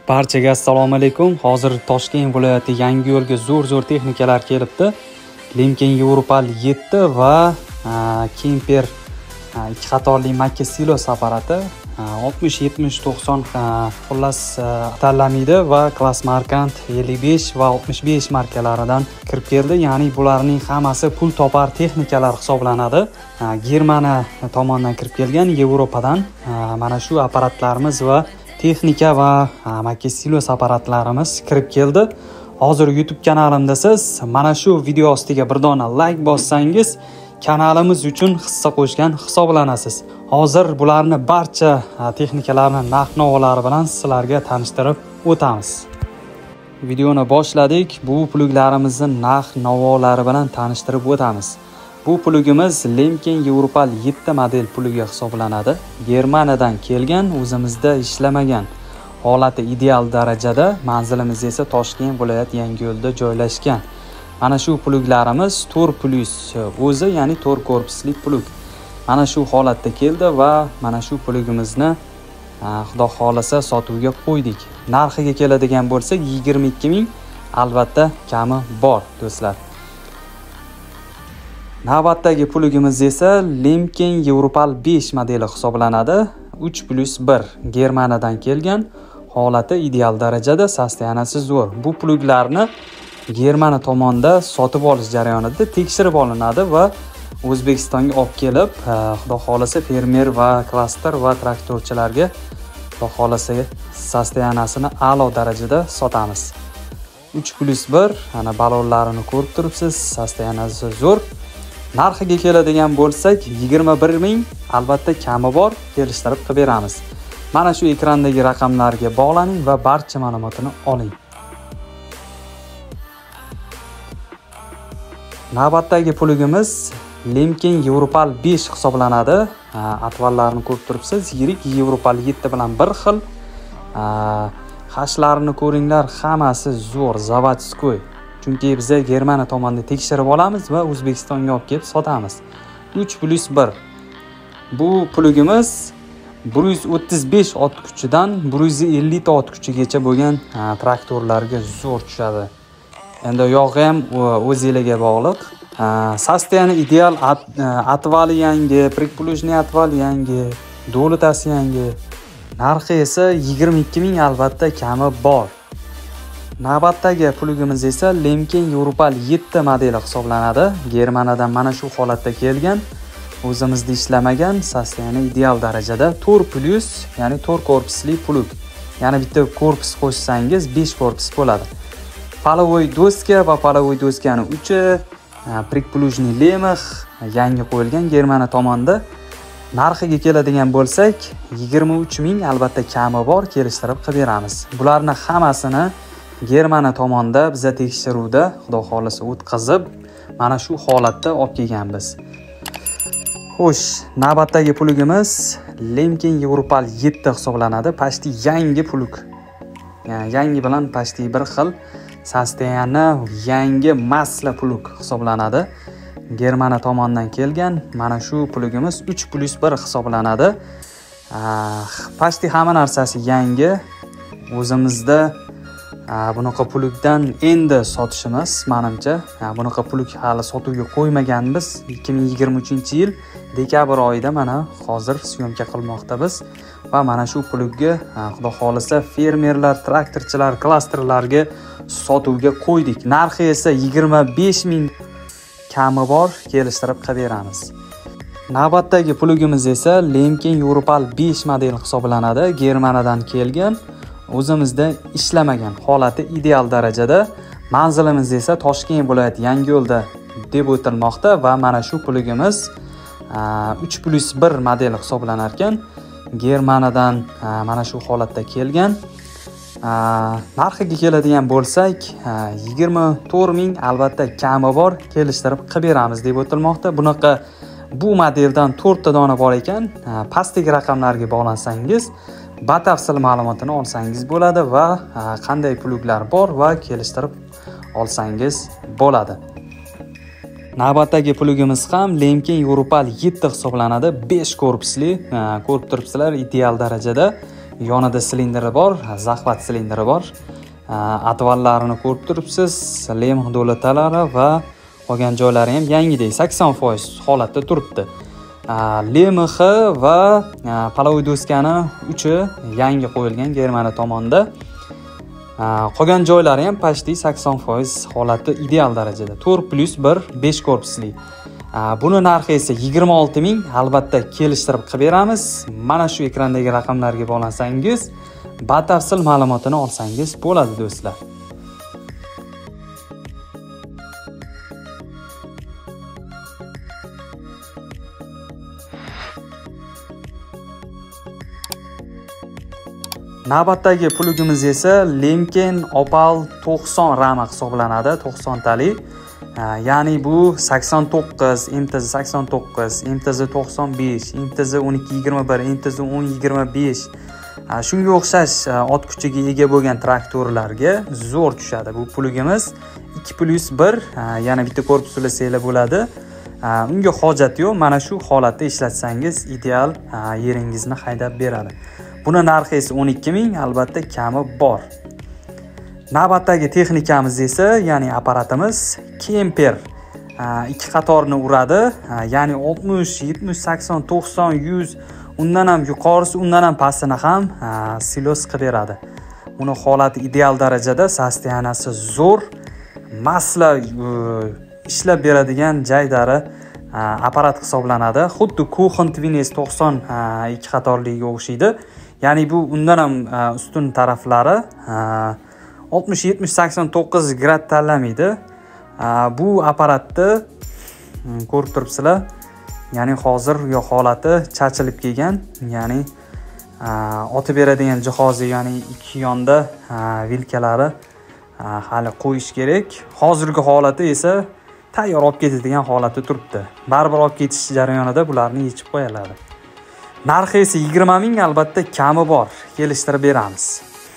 Barchaga assalomu alaykum. Hozir Toshkent viloyati Yangiyo'lga zo'r texnikalar kelibdi. Lemken Europal 7 va Kemper ikki qatorli Makka silos apparati 60, 70, 90 xullas tanlanmaydi va Class Markant 55 va 65 markalaridan kirib keldi. Ya'ni bularning hammasi pul topar texnikalar hisoblanadi. Germaniya tomonidan kirib kelgan Yevropadan mana shu apparatlarimiz va texnika va Makka silos apparatlarimiz kirib keldi. Hozir YouTube kanalimda siz mana shu video ostiga bir dona like bossangiz kanalimiz uchun hissa qo'shgan hisoblanasiz. Hozir bularni barcha texnikalarni narx-navolari bilan sizlarga tanishtirib o'tamiz. Videoni boshladik. Bu pluglarimizni narx-navolari bilan tanishtirib o'tamiz. Bu plugimiz Lemken Europal 7 model plugi hisoblanadi. Germaniyadan kelgan, o'zimizda ishlamagan. Holati ideal darajada, manzilimiz esa Toshkent viloyat Yangiyo'lda joylashgan. Mana shu pluglarimiz 4+, o'zi ya'ni 4 korpusli plug. Mana shu holatda keldi va mana shu plugimizni Xudo xolasa sotuvga qo'ydik. Narxiga keladigan bo'lsak 22 ming, albatta kami bor do'stlar. Navbatdagi plugimiz esa Lemken Europal 5 modeli hisoblanadi. 3+1 Germaniyadan kelgan, holati ideal darajada, sostoyaniyasi zo'r. Bu pluglarni Germaniya tomonidan sotib olish jarayonida tekshirib olinadi va O'zbekistonga olib kelib, Xudo xolasa fermer va klaster va traktorchilarga Xudo xolasa sostoyaniyasini a'lo darajada sotamiz. 3+1 ana balonlarini ko'rib turibsiz, sostoyaniyasi zo'r. Narxiga keladigan bo'lsak 21 ming, albatta kami bor, kelishtirib qilib beramiz. Mana shu ekrandagi raqamlarga bog'laning va barcha ma'lumotni oling. Navbatdagi plugimiz Lemken Europal 5 hisoblanadi. Atvallarni ko'rib turibsiz. Yirik Europal 7 bilan bir xil. Hashlarini ko'ringlar, hammasi zo'r, zavodskoy. Chunki biz Germaniya tomonidan tekshirib olamiz va O'zbekistonga olib kelib sotamiz. 3+1. Bu plugimiz 135 ot kuchidan 150 ta ot kuchigacha bo'lgan traktorlarga zo'r tushadi. Endi yog'i ham o'zingizga bog'liq. Sostoyani ideal, atvali yangi, prikplujni atval yangi, dolitasi yangi. Narxi esa 22 ming, albatta kami bor. Navbatdagi plugimiz esa Lemken Europal 7 modeli hisoblanadi. Germaniyadan mana shu holatda kelgan, o'zimizda ishlamagan, sostoyani ideal darajada 4+, ya'ni 4 korpusli plug. Ya'ni bitta korpus qo'shsangiz 5 korpus bo'ladi. Palovoy doska va palovoy doskani uchi, prikplujni lemix yangi qo'yilgan Germaniya tomonidan. Narxiga keladigan bo'lsak 23 ming, albatta kami bor, kelishtirib qilib beramiz. Bularni hammasini Germaniya tomonidan biza tekshiruvda Xudo xolasa o'tkazib, mana shu holatda olib kelganmiz. Xo'sh, navbatdagi plugimiz Lemken Europal 7 hisoblanadi. Pashti yangi plug. Ya'ni yangi bilan pashti bir xil, sostoyani yangi masla plug hisoblanadi. Germaniya tomonidan kelgan, mana shu plugimiz 3+1 hisoblanadi. Pashti hamma narsasi yangi. O'zimizda bunaqa plugdan endi sotishimiz, menimcha, bunaqa plug hali sotuvga qo'ymaganmiz. 2023-yil dekabr oyida mana hozir syomka qilmoqda biz va mana shu plugga Xudo xolasa fermerlar, traktorchilar, klasterlarga sotuvga qo'ydik. Narxi esa 25 ming, kami bor, kelishtirib qilib beramiz. Navbatdagi plugimiz esa Lemken Europal 5 model hisoblanadi. Germaniyadan kelgan, o'zimizda ishlamagan, holati ideal darajada. Manzilimiz esa Toshkent viloyat Yangiyo'lda deb o'tilmoqda va mana shu plugimiz 3+1 model hisoblanar ekan. Germaniyadan mana shu holatda kelgan. Narxiga keladigan bo'lsak 24 ming, albatta kami bor, kelishtirib qilib beramiz deb o'tilmoqda. Bunaqa bu modeldan 4 ta dona bor ekan. Pastdagi raqamlarga bog'lansangiz batafsil ma'lumotini olsangiz bo'ladi va qanday pluglar bor va kelishtirib olsangiz bo'ladi. Navbatdagi plugimiz ham Lemken Europal 7 hisoblanadi. 5 korpusli, ko'rib turibsizlar, ideal darajada. yonida silindri bor, zaxvat silindri bor. Atvallarini ko'rib turibsiz, lem do'latalari va qolgan joylari ham yangidek 80% holatda turibdi. LMX va paloviy doskani uchi yangi qo'yilgan Germaniya tomonidan. Qolgan joylari ham почти 80% holati ideal darajada. 4+1 5 korpusli. Buni narxi esa 26 ming, albatta kelishtirib qilib beramiz. Mana shu ekrandagi raqamlarga bog'lansangiz, batafsil ma'lumotini olsangiz bo'ladi do'stlar. Navbatdagi plugimiz esa Lemken Opal 90 rama hisoblanadi, 90 tali. Ya'ni bu 89, MTZ 89, MTZ 95, MTZ 1221, MTZ 1025. Shunga o'xshash ot kuchiga ega bo'lgan traktorlarga zo'r tushadi. Bu plugimiz 2+1, yana bitta korpus ulasanglar bo'ladi. Unga hojat yo'q. Mana shu holatda ishlatsangiz ideal yeringizni haydab beradi. Buni narxi esa 12 ming, albatta kami bor. Navbatdagi texnikamiz esa, ya'ni apparatimiz Kemper. Ikki qatorni uradi, ya'ni 60, 70, 80, 90, 100, undan ham yuqorisi, undan ham pastini ham silos qilib beradi. Buni holati ideal darajada, sostoyaniyasi zo'r, masla ishlab beradigan jaydari apparat hisoblanadi. Xuddi Kuchen Twines 90 ikki qatorligiga o'xshaydi. Ya'ni bu undan ham ustun taraflari 60, 70, 89 grad tanlamaydi. Bu apparatni ko'rib turibsizlar. Ya'ni hozir holati chachilib kelgan, ya'ni otib beradigan jihozi, ya'ni ikki yonda vilkalari hali qo'yish kerak. Hozirgi holati esa tayyor olib ketadigan holati turibdi. Baribir olib ketish jarayonida bularni yechib qo'yiladi. Narxi esa 20 ming, albatta kami bor, kelishtirib beramiz.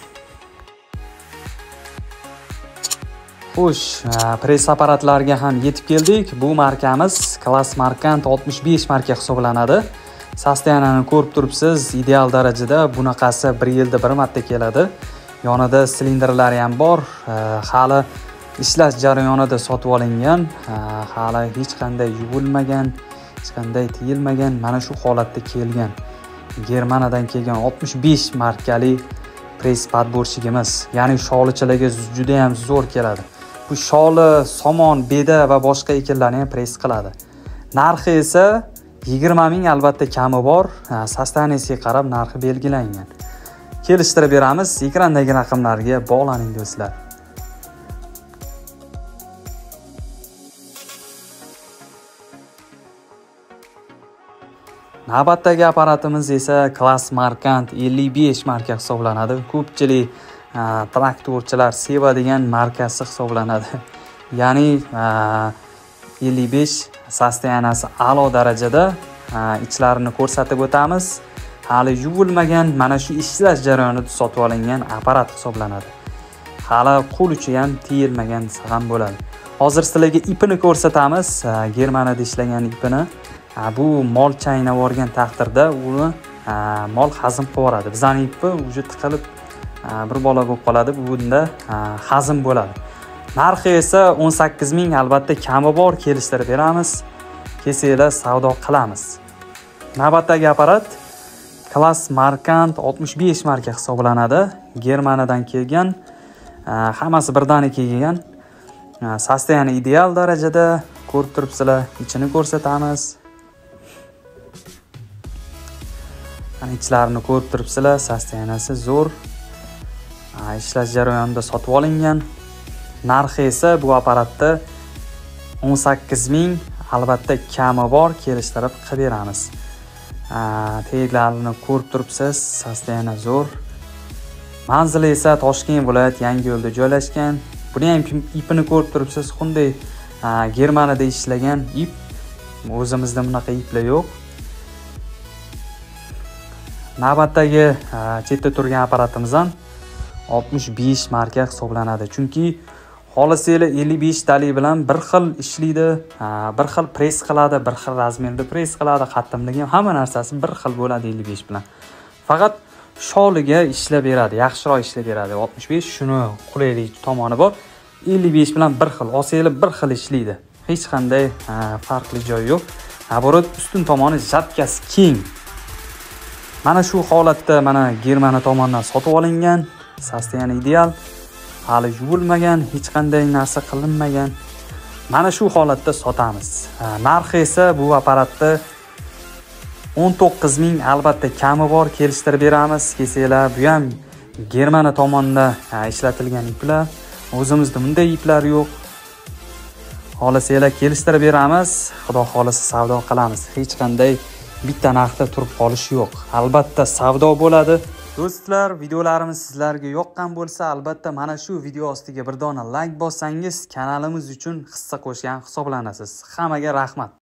Xo'sh, press apparatlariga ham yetib keldik. Bu markamiz Class Markant 65 marka hisoblanadi. Sostoyaniyani ko'rib turibsiz, ideal darajada. Bunaqasi 1 yilda bir marta keladi. Yonida silindrlari ham bor. Hali ishlash jarayonida sotib olingan, hali hech qanday yuvilmagan, hech qanday tiyilmagan, mana shu holatda kelgan. Germaniyadan kelgan 65 markali press podborchigimiz. Ya'ni sholichilarga juda ham zo'r keladi. Bu sholi, somon, beda va boshqa ekinlarni ham press qiladi. Narxi esa 20 ming, albatta kami bor. Sostoyaniyasiga qarab narxi belgilangan. Kelishtirib beramiz. Ekrandagi raqamlarga bog'laning do'stlar. Navbatdagi apparatimiz esa Class Markant 55 marka hisoblanadi. Ko'pchilik traktorchilar sevadigan markasi hisoblanadi. Ya'ni 55 sostoyaniyasi a'lo darajada. Ichlarini ko'rsatib o'tamiz. Hali yuvilmagan, mana shu ishlash jarayonida sotib olingan apparat hisoblanadi. Hali qo'l uchi ham tiyilmagan ham bo'ladi. Hozir sizlarga ipini ko'rsatamiz. Germaniyada ishlagan ipini. Bu mol chaynab yorgan taqdirda uni mol hazm qilib yuboradi. Bizning ipni uje tiqilib bir bola bo'lib qoladi. Bunda hazm bo'ladi. Narxi esa 18 ming, albatta kami bor, kelishtirib beramiz. Kesinglar, savdo qilamiz. Navbatdagi apparat Class Markant 65 marka hisoblanadi. Germaniyadan kelgan, hammasi birdaniga kelgan. Sostoyani ideal darajada, ko'rib turibsizlar, ichini ko'rsatamiz. Ichlarini ko'rib turibsizlar, sostoyaniyasi zo'r. Ishlash jarayonida sotib olingan. Narxi esa bu apparatda 18 ming, albatta kami bor, kelishtirib qilib beramiz. Tegiklarini ko'rib turibsiz, sostoyani zo'r. Manzili esa Toshkent viloyat Yangiyo'lda joylashgan. Buni ham ipini ko'rib turibsiz, xunday Germaniyada ishlagan ip. O'zimizda bunaqa iplar yo'q. Navbatdagi chetda turgan apparatimiz ham 65 marka hisoblanadi. Chunki xolisanglar 55 tali bilan bir xil ishlaydi, bir xil press qiladi, bir xil razmerda press qiladi, qattimligi ham hamma narsasi bir xil bo'ladi 55 bilan. Faqat sholiga ishlab beradi, yaxshiroq ishlab beradi. 65 shuni qulaylik tomoni bor. 55 bilan bir xil, olsanglar bir xil ishlaydi. Hech qanday farqli joyi yo'q. Naborot ustun tomoni jabkasi keng. Mana shu holatda mana Germaniya tomonidan sotib olingan, sostoyani ideal, hali yuvilmagan, hech qanday narsa qilinmagan. Mana shu holatda sotamiz. Narxi esa bu apparatda 19 ming, albatta kami bor, kelishtirib beramiz. Kesinglar, bu ham Germaniya tomonidan ishlatilgan iplar. O'zimizda bunday iplar yo'q. Xohlasanglar kelishtirib beramiz. Xudo xolasa savdo qilamiz. Hech qanday bitta narxda turib qolish yo'q. Albatta savdo bo'ladi. Do'stlar, videolarimiz sizlarga yoqqan bo'lsa, albatta mana shu video ostiga bir dona like bossangiz, kanalimiz uchun hissa qo'shgan hisoblanasiz. Hammaga rahmat.